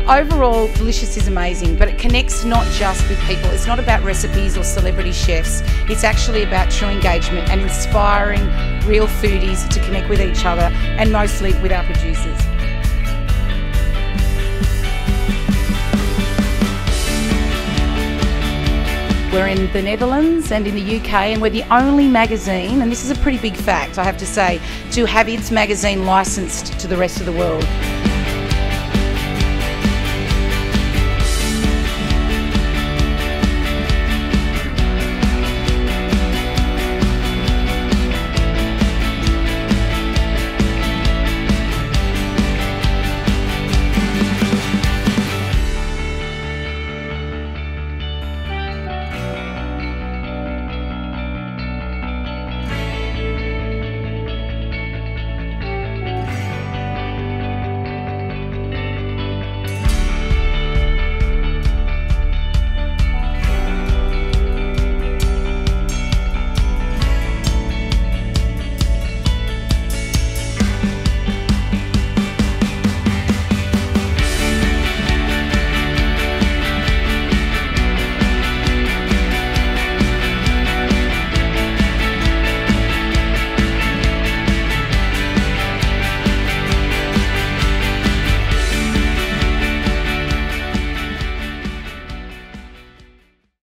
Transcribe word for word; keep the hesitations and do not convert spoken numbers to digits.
Overall, Delicious is amazing, but it connects not just with people. It's not about recipes or celebrity chefs. It's actually about true engagement and inspiring real foodies to connect with each other and mostly with our producers. We're in the Netherlands and in the U K, and we're the only magazine, and this is a pretty big fact, I have to say, to have its magazine licensed to the rest of the world.